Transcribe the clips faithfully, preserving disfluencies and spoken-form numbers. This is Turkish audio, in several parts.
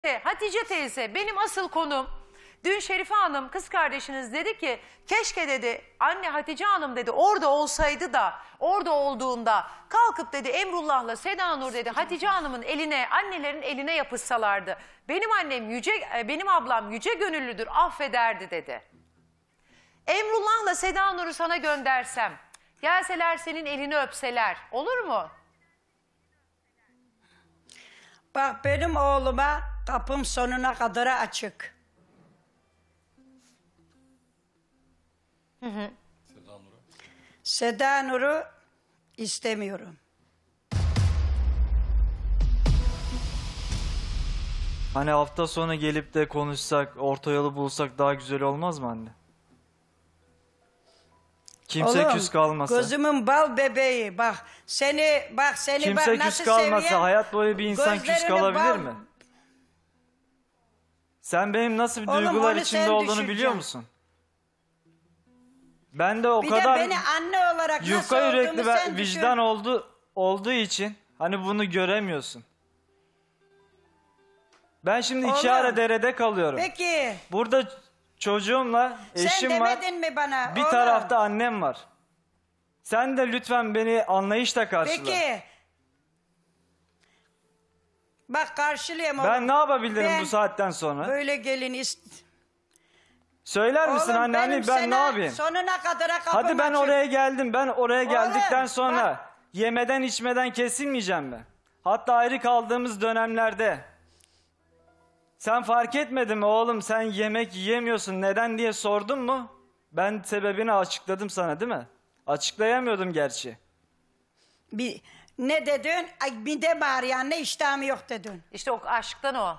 Hatice teyze, benim asıl konum, dün Şerife Hanım kız kardeşiniz dedi ki keşke dedi anne Hatice Hanım dedi orada olsaydı da orada olduğunda kalkıp dedi Emrullah'la Seda Nur dedi Hatice Hanım'ın eline, annelerin eline yapışsalardı. Benim annem yüce, benim ablam yüce gönüllüdür, affederdi dedi. Emrullah'la Seda Nur'u sana göndersem, gelseler senin elini öpseler olur mu? Bak benim oğluma kapım sonuna kadar açık. Hı hı. Seda Nur'u. Seda Nur'u istemiyorum. Hani hafta sonu gelip de konuşsak, orta yolu bulsak daha güzel olmaz mı anne? Kimse Oğlum, küs kalmasa. gözümün bal bebeği. Bak seni bak seni Kimse bak küs nasıl kalmasa seviyorum. hayat boyu bir insan küs Gözlerini kalabilir bal... mi? Sen benim nasıl bir Oğlum, duygular onu içinde sen olduğunu biliyor düşüneceksin. musun? Ben de o Bir kadar de beni anne olarak nasıl yufka yürekli olduğumu ve sen vicdan düşün. oldu, olduğu için hani bunu göremiyorsun. Ben şimdi iki Oğlum, ara derede kalıyorum. Peki. Burada çocuğumla eşim Sen var. demedin mi bana? Bir oğlum? tarafta annem var. Sen de lütfen beni anlayışla karşıla. Peki. Bak karşılayayım oğlum. Ben ne yapabilirim Ben bu saatten sonra? Böyle gelin ist... Söyler misin Oğlum, anne hani benim ben ne sana yapayım? Sonuna kadar kapım Hadi ben açık. oraya geldim. Ben oraya geldikten Oğlum, sonra bak. yemeden içmeden kesilmeyeceğim mi? Hatta ayrı kaldığımız dönemlerde sen fark etmedin mi oğlum sen yemek yiyemiyorsun neden diye sordun mu? Ben sebebini açıkladım sana değil mi? Açıklayamıyordum gerçi. Bir, ne dedin? Ay, bir de bağır ya ne iştahım yok dedin. İşte o aşktan o.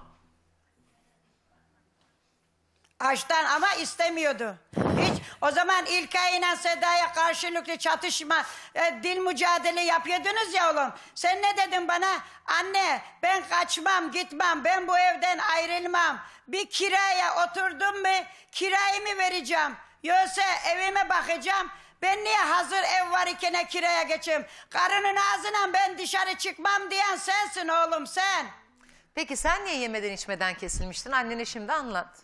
Açtan ama istemiyordu. Hiç o zaman İlkay ile Seda'ya karşılıklı çatışma, e, dil mücadele yapıyordunuz ya oğlum. Sen ne dedin bana? Anne ben kaçmam gitmem ben bu evden ayrılmam. Bir kiraya oturdum mu kirayı mı vereceğim? Yoksa evime bakacağım. Ben niye hazır ev var iken kiraya geçeyim? Karının ağzına ben dışarı çıkmam diyen sensin oğlum sen. Peki sen niye yemeden içmeden kesilmiştin? Annene şimdi anlat.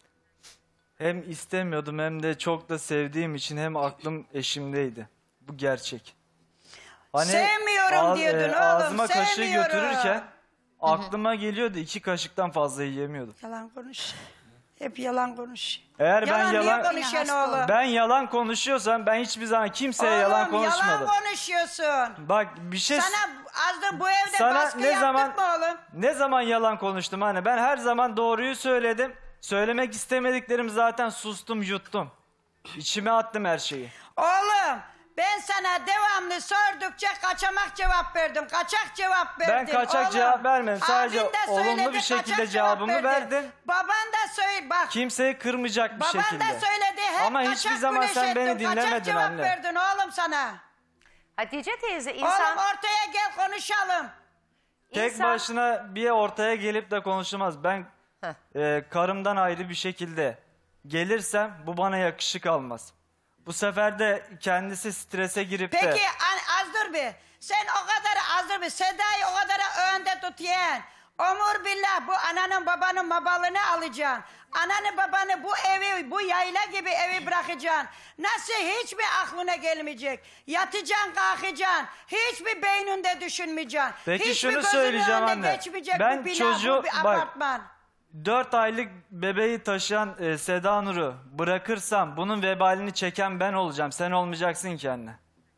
Hem istemiyordum hem de çok da sevdiğim için hem aklım eşimdeydi. Bu gerçek. Hani Sevmiyorum ağ- diyordun oğlum, ağzıma kaşığı sevmiyorum. götürürken aklıma geliyordu iki kaşıktan fazla yiyemiyordum. Yalan konuş. Hep yalan konuş. Eğer ben Yalan niye yalan konuşuyorsun oğlum? ben yalan konuşuyorsam ben hiçbir zaman kimseye yalan Oğlum, konuşmadım. yalan konuşuyorsun. Bak bir şey Sana az da bu evde sana baskı ne yaptık zaman mı oğlum? ne zaman yalan konuştum anne? Ben her zaman doğruyu söyledim. Söylemek istemediklerim zaten sustum, yuttum. İçime attım her şeyi. Oğlum ben sana devamlı sordukça kaçamak cevap verdim. Kaçak cevap verdim. Ben kaçak oğlum. cevap vermedim. Sadece Abin de olumlu söyledi, bir şekilde kaçak cevabımı cevap verdi. verdim. Baban da söyle bak. Kimseyi kırmayacak bir Baban şekilde. da söyledi. Hep Ama kaçak hiçbir zaman güneş sen beni ettin, kaçak dinlemedin cevap anne. verdin oğlum sana. Hatice teyze insan... Oğlum ortaya gel konuşalım. Tek insan- başına bir ortaya gelip de konuşamaz. Ben e, karımdan ayrı bir şekilde gelirsem bu bana yakışık almaz. Bu sefer de kendisi strese girip de... Peki an- az dur bir. Sen o kadar az dur bir. Seda'yı o kadar önde tutuyen. Omur billah bu ananın babanın mabalını alacaksın. Ananı babanı bu evi, bu yayla gibi evi bırakacaksın. Nasıl hiçbir aklına gelmeyecek. Yatacaksın, kalkacaksın. Hiçbir beyninde düşünmeyeceksin. Peki Hiçbir şunu gözünün söyleyeceğim önünde anne. geçmeyecek Ben bu bina, çocuğu- bu bir bak- apartman. Dört aylık bebeği taşıyan e, Seda Nur'u bırakırsam bunun vebalini çeken ben olacağım. Sen olmayacaksın ki anne.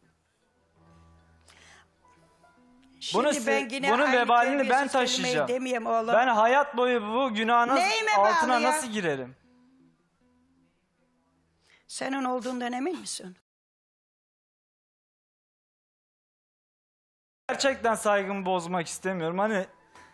Şimdi Bunu, ben yine bunun aynı vebalini ben terbiyesiz kelimeyi taşıyacağım. demeyeyim oğlum. Ben hayat boyu bu günahın Neyime altına bağlı ya? nasıl girerim? Senin olduğundan emin misin? Gerçekten saygımı bozmak istemiyorum. Hani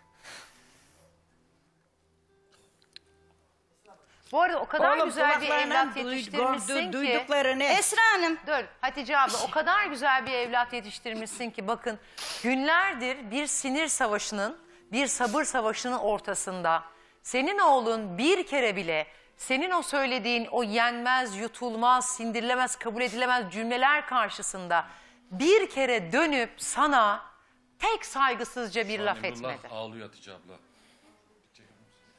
Bu arada o kadar Oğlum, güzel bir kulaklarından evlat duy- yetiştirmişsin du- ki. duyduklarını. Esra Hanım. Dur Hatice abla o kadar güzel bir evlat yetiştirmişsin ki bakın günlerdir bir sinir savaşının, bir sabır savaşının ortasında senin oğlun bir kere bile senin o söylediğin o yenmez, yutulmaz, sindirilemez, kabul edilemez cümleler karşısında bir kere dönüp sana tek saygısızca bir laf Emrullah etmedi. ağlıyor Hatice abla.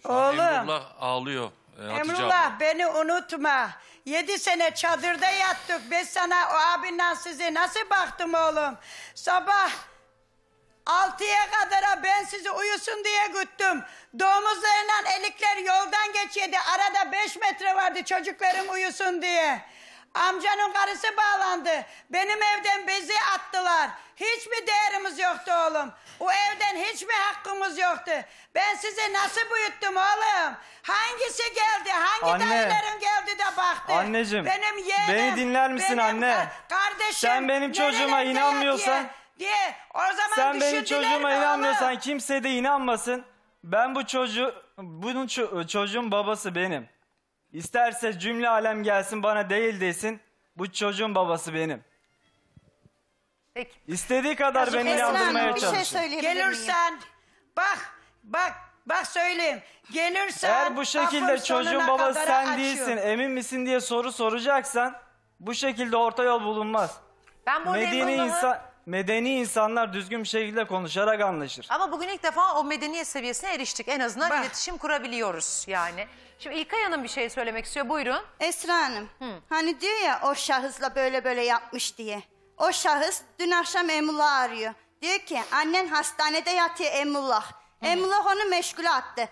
Oğlum. Emrullah ağlıyor. e, Hatice Emrullah abla. beni unutma. Yedi sene çadırda yattık. Ben sana o abinle size nasıl baktım oğlum? Sabah altıya kadar ben sizi uyusun diye güttüm. Domuzlarla elikler yoldan geçiyordu. Arada beş metre vardı çocuklarım uyusun diye. Amcanın karısı bağlandı. Benim evden bezi attılar. Hiçbir değerimiz yoktu oğlum. O evden hiçbir hakkımız yoktu. Ben sizi nasıl büyüttüm oğlum? Hangisi geldi? Hangi Anne. dayıların geldi de baktı? Anneciğim, Benim yeğenim, beni dinler misin benim anne? ka- Kardeşim. Sen benim çocuğuma nerelerde inanmıyorsan- yatıyor Diye. O zaman Sen benim düşündüler çocuğuma mi inanmıyorsan oğlum? kimse de inanmasın. Ben bu çocuğu, bunun ço- çocuğun babası benim. İsterse cümle alem gelsin bana değil desin. Bu çocuğun babası benim. Peki. İstediği kadar beni Esra inandırmaya Hanım bir şey çalışsın. söyleyebilir miyim? Gelirsen bak bak bak söyleyeyim. Gelirsen Eğer bu şekilde kapın çocuğun sonuna babası kadar sen açıyorum. değilsin, emin misin diye soru soracaksan bu şekilde orta yol bulunmaz. Ben burada Medeni Emrullah'ı- insan medeni insanlar düzgün bir şekilde konuşarak anlaşır. Ama bugün ilk defa o medeniyet seviyesine eriştik. En azından Bak. iletişim kurabiliyoruz yani. Şimdi İlkay Hanım bir şey söylemek istiyor. Buyurun. Esra Hanım, hani diyor ya o şahısla böyle böyle yapmış diye. O şahıs dün akşam Emrullah arıyor. Diyor ki annen hastanede yatıyor Emrullah. Emrullah onu meşgule attı.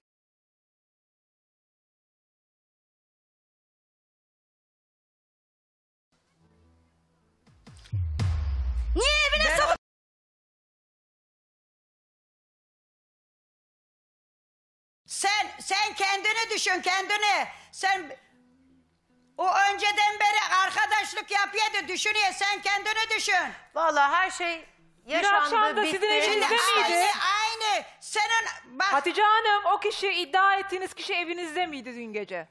Niye evine sok... Sen sen kendini düşün kendini. Sen o önceden beri arkadaşlık yapıyordu düşünüyor. Sen kendini düşün. Vallahi her şey yaşandı, akşam da bitti. sizin evinizde Şimdi miydi? aynı aynı. Senin bak Hatice Hanım, o kişi iddia ettiğiniz kişi evinizde miydi dün gece?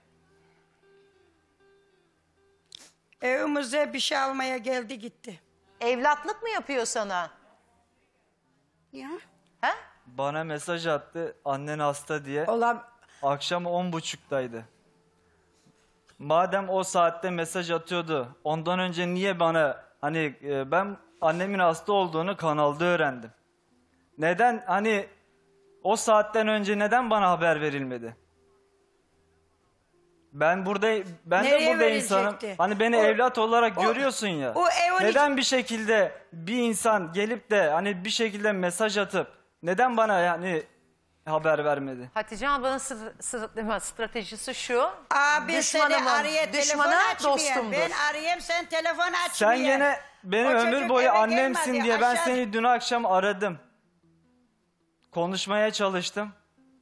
evimize bir şey almaya geldi gitti. Evlatlık mı yapıyor sana? Ya. He? Bana mesaj attı annen hasta diye. Ola Akşam on buçuktaydı. Madem o saatte mesaj atıyordu, ondan önce niye bana hani e, ben annemin hasta olduğunu kanalda öğrendim. Neden hani o saatten önce neden bana haber verilmedi? Ben burada ben Nereye de burada insanım. verilecekti? Hani beni O- evlat olarak o- görüyorsun ya. o evin Neden bir şekilde bir insan gelip de hani bir şekilde mesaj atıp neden bana yani haber vermedi? Hatice ablanın sı- sı- stratejisi şu. abi seni düşmanımın araya telefon düşmanı açmıyor. dostumdur. Ben arayayım sen telefon açmıyor. Sen yine benim O ömür çocuk boyu eve annemsin gelmedi, diye ben aşağı- seni dün akşam aradım. Konuşmaya çalıştım.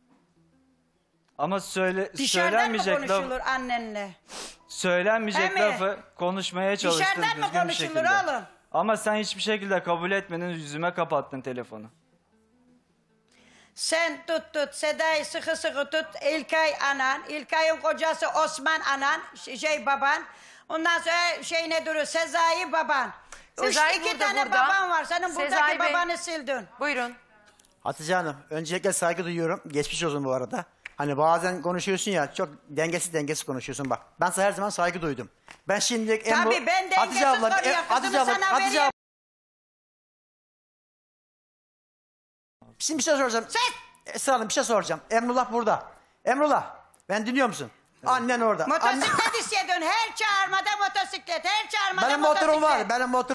Ama söyle Dışarıdan mı söylenmeyecek konuşulur laf, annenle? söylenmeyecek He mi? lafı konuşmaya çalıştım Dışarıdan mı düzgün bir konuşulur şekilde. oğlum? Ama sen hiçbir şekilde kabul etmedin, yüzüme kapattın telefonu. Sen tut tut Seda'yı sıkı sıkı tut. İlkay anan, İlkay'ın kocası Osman anan, ş- şey baban. Ondan sonra şey ne duruyor? Sezai baban. Sezai Üç, iki burada, tane burada. baban var. Senin buradaki Sezai Bey. babanı sildin. Buyurun. Hatice Hanım, öncelikle saygı duyuyorum. Geçmiş olsun bu arada. Hani bazen konuşuyorsun ya, çok dengesiz dengesiz konuşuyorsun bak. Ben sana her zaman saygı duydum. Ben şimdi en Tabii ben dengesiz konuya kızımı sana veriyorum. Şimdi bir şey soracağım. Sen! Esra Hanım bir şey soracağım. Emrullah burada. Emrullah, ben dinliyor musun? Annen orada. Anne- Motosiklet istiyordun. Her çağırmada motosiklet. Her çağırmada Benim motosiklet. motorum var. Benim motorum.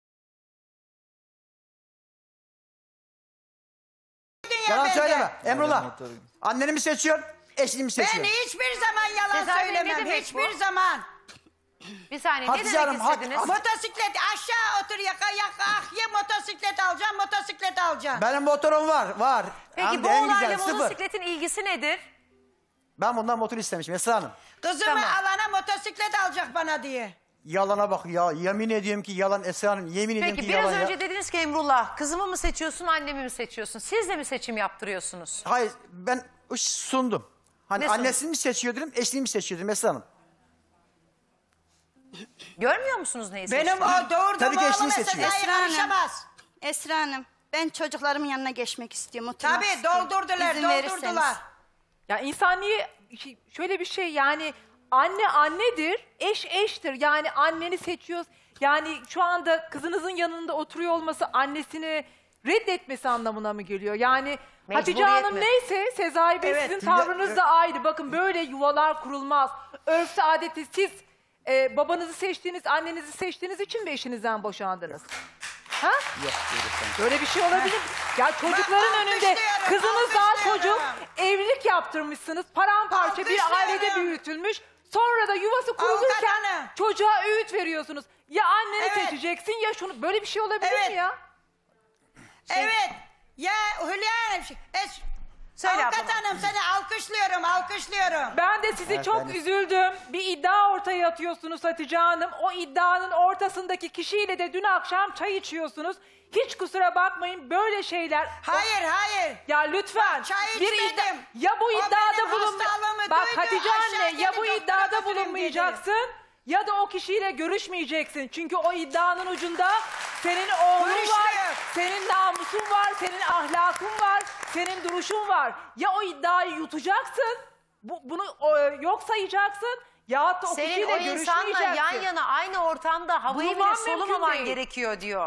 Dünya Yalan bende. söyleme. Emrullah. motorum. Anneni mi seçiyorsun? Eşini mi Ben seçiyorsun? hiçbir zaman yalan Sezai Bey, ne söylemem. demek Hiçbir bu? zaman. Bir saniye Hatice ne demek Hanım, hat- istediniz? Motosiklet aşağı otur yaka yaka ah ya motosiklet alacağım motosiklet alacağım. Benim motorum var. Var. Peki Hem bu de en olayla güzel, sıfır. motosikletin ilgisi nedir? Ben bundan motor istemişim Esra Hanım. Kızımı Tamam. alana motosiklet alacak bana diye. Yalana bak ya. Yemin ediyorum ki yalan Esra Hanım. Yemin ediyorum Peki ki biraz yalan önce ya. dediniz ki Emrullah kızımı mı seçiyorsun annemi mi seçiyorsun? Siz de mi seçim yaptırıyorsunuz? Hayır ben sundum. Hani Ne sundun? annesini mi seçiyor dedim, eşini mi seçiyor dedim Esra Hanım. Görmüyor musunuz neyi Benim seçtiğini? o doğurduğum Tabii ki eşini oğlum seçiyor. Esra'ya Esra Hanım. karışamaz. Esra Hanım, ben çocuklarımın yanına geçmek istiyorum. Oturmak Tabii istiyorum. doldurdular İzin verirseniz. doldurdular. Ya insan niye, şey- şöyle bir şey yani anne annedir, eş eştir. Yani anneni seçiyoruz. Yani şu anda kızınızın yanında oturuyor olması annesini reddetmesi anlamına mı geliyor? Yani Hatice Mecburiyet Hanım mi? neyse Sezai Bey Evet, sizin ya- tavrınız da ayrı. Bakın böyle yuvalar kurulmaz. Örfü adeti siz e, babanızı seçtiğiniz, annenizi seçtiğiniz için mi eşinizden boşandınız? Ha? Yok, Böyle bir şey olabilir. Ya çocukların Ben önünde alkışlıyorum, kızınız daha alkışlıyorum. çocuk, evlilik yaptırmışsınız, paramparça bir ailede Alkışlıyorum. büyütülmüş. Sonra da yuvası kurulurken Avukat hanım. çocuğa öğüt veriyorsunuz. Ya anneni Evet. seçeceksin ya şunu. Böyle bir şey olabilir Evet. mi ya? Evet. Ya Hülya Hanım. şey- Es, Söyle Avukat abla. Hanım seni alkışlıyorum, alkışlıyorum. Ben de sizi Evet, çok ben de- üzüldüm. Bir iddia ortaya atıyorsunuz Hatice Hanım. O iddianın ortasındaki kişiyle de dün akşam çay içiyorsunuz. Hiç kusura bakmayın böyle şeyler. Hayır, hayır. Ya lütfen. Bak, çay bir içmedim. iddia, ya bu O iddiada benim bulunma. hastalığımı Bak duydu, Hatice aşağı anne ya bu geldi, iddiada doktora götürün bulunmayacaksın ya da o kişiyle görüşmeyeceksin. Çünkü o iddianın ucunda senin oğlun var, Görüşmüyor. senin namusun var, senin ahlakın var, senin duruşun var. Ya o iddiayı yutacaksın, bu, bunu o, yok sayacaksın ya da o Senin kişiyle o insanla görüşmeyeceksin. yan yana aynı ortamda havayı Bulunman bile mümkün solumaman değil. gerekiyor diyor.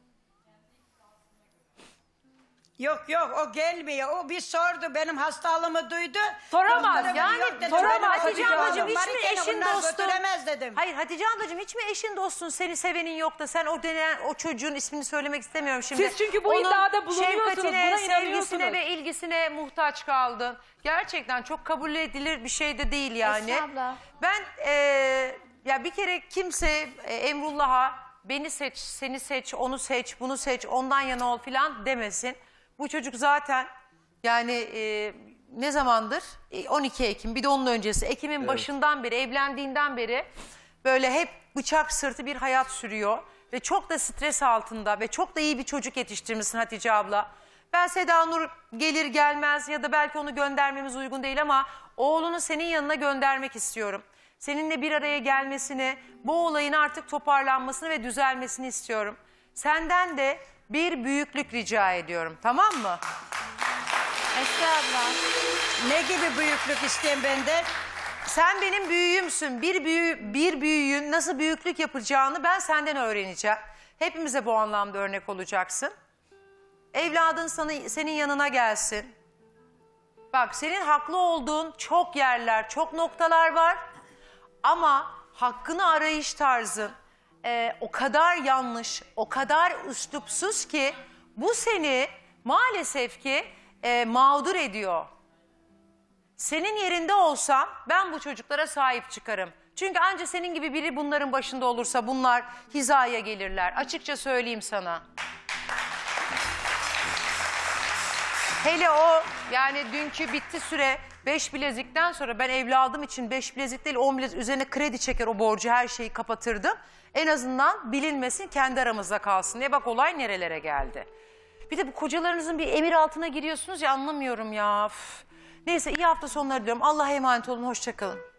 Yok yok o gelmiyor. O bir sordu benim hastalığımı duydu. Soramaz, Doktora yani yok dedim, soramaz benim Hatice hastalığım ablacığım, hiç var mi iken eşin onlar dostun- götüremez dedim. Hayır Hatice ablacığım, hiç mi eşin dostun, seni sevenin yok da sen o denen o çocuğun ismini söylemek istemiyorum şimdi. Siz çünkü bu Onun iddiada bulunuyorsunuz, şefkatine, buna sevgisine inanıyorsunuz. ve ilgisine muhtaç kaldın. Gerçekten çok kabul edilir bir şey de değil yani. Esra abla. Ben e, ya bir kere kimse e, Emrullah'a beni seç, seni seç, onu seç, bunu seç, ondan yana ol filan demesin. Bu çocuk zaten yani e, ne zamandır? E, on iki Ekim, bir de onun öncesi. Ekim'in başından beri, evlendiğinden beri böyle hep bıçak sırtı bir hayat sürüyor. Ve çok da stres altında ve çok da iyi bir çocuk yetiştirmişsin Hatice abla. Ben Seda Nur gelir gelmez ya da belki onu göndermemiz uygun değil ama oğlunu senin yanına göndermek istiyorum. Seninle bir araya gelmesini, bu olayın artık toparlanmasını ve düzelmesini istiyorum. Senden de bir büyüklük rica ediyorum, tamam mı? Esra abla. Ne gibi büyüklük isteyen benden? Sen benim büyüğümsün. Bir, büyü, bir büyüğün nasıl büyüklük yapacağını ben senden öğreneceğim. Hepimize bu anlamda örnek olacaksın. Evladın sana, senin yanına gelsin. Bak, senin haklı olduğun çok yerler, çok noktalar var. Ama hakkını arayış tarzın e, o kadar yanlış, o kadar üslupsuz ki bu seni maalesef ki e, mağdur ediyor. Senin yerinde olsam ben bu çocuklara sahip çıkarım. Çünkü anca senin gibi biri bunların başında olursa bunlar hizaya gelirler. Açıkça söyleyeyim sana. Hele o yani dünkü bitti süre beş bilezikten sonra ben evladım için beş bilezik değil on bilezik üzerine kredi çeker o borcu her şeyi kapatırdım. En azından bilinmesin, kendi aramızda kalsın diye. Bak olay nerelere geldi. Bir de bu kocalarınızın bir emir altına giriyorsunuz ya, anlamıyorum ya. Üf. Neyse, iyi hafta sonları diliyorum. Allah'a emanet olun, hoşça kalın.